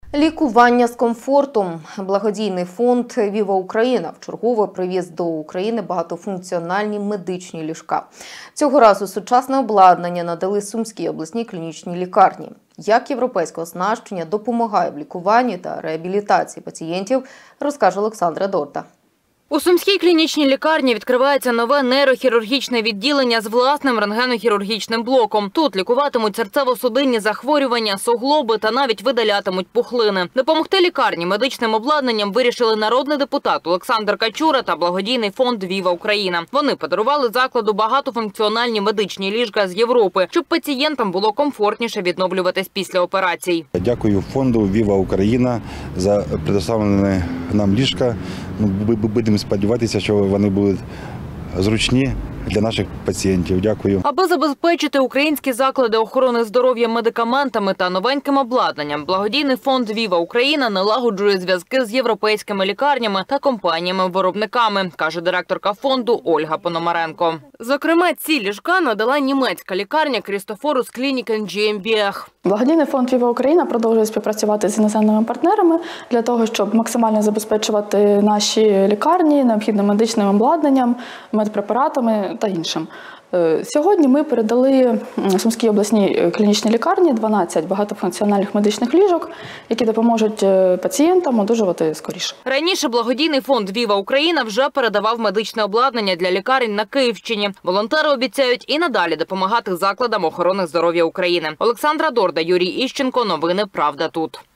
Лікування з комфортом. Благодійний фонд «Віва Україна» вчергове привіз до України багатофункціональні медичні ліжка. Цього разу сучасне обладнання надали Сумській обласній клінічній лікарні. Як європейське оснащення допомагає в лікуванні та реабілітації пацієнтів, розкаже Олександра Дорда. У Сумській клінічній лікарні відкривається нове нейрохірургічне відділення з власним рентгенохірургічним блоком. Тут лікуватимуть серцево-судинні захворювання, суглоби та навіть видалятимуть пухлини. Допомогти лікарні медичним обладнанням вирішили народний депутат Олександр Качура та благодійний фонд «Віва Україна». Вони подарували закладу багатофункціональні медичні ліжка з Європи, щоб пацієнтам було комфортніше відновлюватись після операцій. Дякую фонду «Віва Україна» за предоставлене нам ліжка. Будемо сподіватися, що вони будуть зручні для наших пацієнтів. Дякую. Аби забезпечити українські заклади охорони здоров'я медикаментами та новеньким обладнанням, благодійний фонд «Віва Україна» налагоджує зв'язки з європейськими лікарнями та компаніями-виробниками, каже директорка фонду Ольга Пономаренко. Зокрема, ці ліжка надала німецька лікарня Крістофорус Клінікен GmbH. Благодійний фонд «Віва Україна» продовжує співпрацювати з іноземними партнерами для того, щоб максимально забезпечувати наші лікарні необхідним медичним обладнанням, медпрепаратами та іншим. Сьогодні ми передали Сумській обласній клінічній лікарні 12 багатофункціональних медичних ліжок, які допоможуть пацієнтам одужувати скоріше. Раніше благодійний фонд «Віва Україна» вже передавав медичне обладнання для лікарень на Київщині. Волонтери обіцяють і надалі допомагати закладам охорони здоров'я України. Олександра Дорда, Юрій Іщенко. Новини «Правда тут».